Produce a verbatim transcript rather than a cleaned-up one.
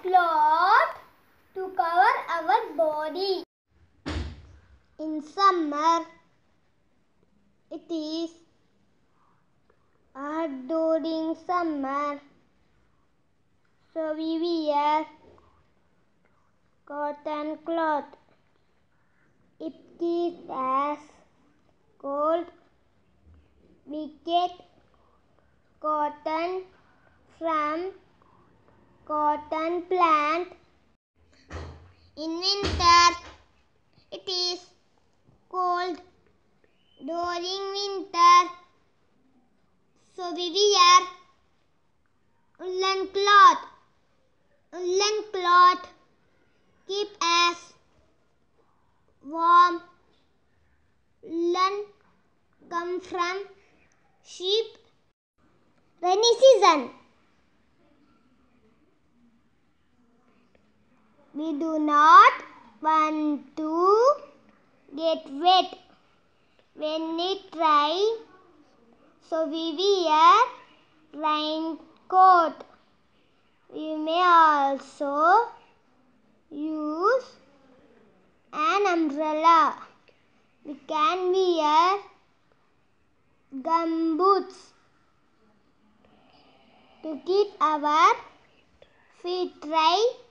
cloth to cover our body. In summer, it is hot during summer, so we wear cotton cloth. It keeps us cold. We get cotton from cotton plant. In winter, it is cold during winter, so we wear woolen cloth. Woolen cloth keep us warm. Woolen come from sheep. Rainy season, we do not want to get wet when it dry, so we wear raincoat. We may also use an umbrella. We can wear gumboots to keep our feet dry